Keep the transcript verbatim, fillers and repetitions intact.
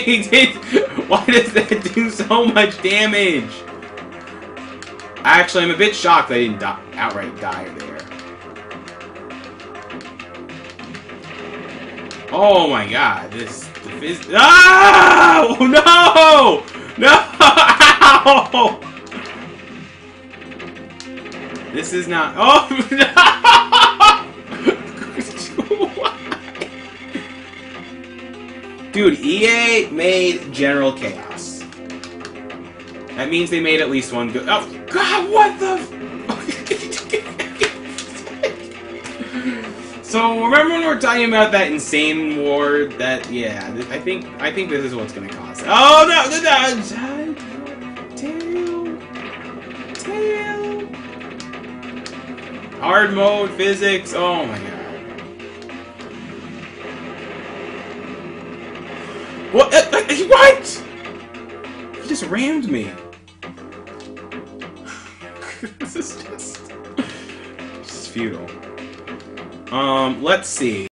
did. Why does that do so much damage? Actually, I'm a bit shocked I didn't die, outright die there. Oh my god, this the phys- Ah! Oh no! No! Ow! This is not. Oh no! Dude, E A made General Chaos. That means they made at least one good. Oh god, what the? So remember when we were talking about that insane war? That yeah, I think I think this is what's gonna cause it. Oh no, no, no! Tail, tail. Hard mode physics. Oh my god. What? Uh, uh, what? He just rammed me. This is just, just futile. Um, let's see.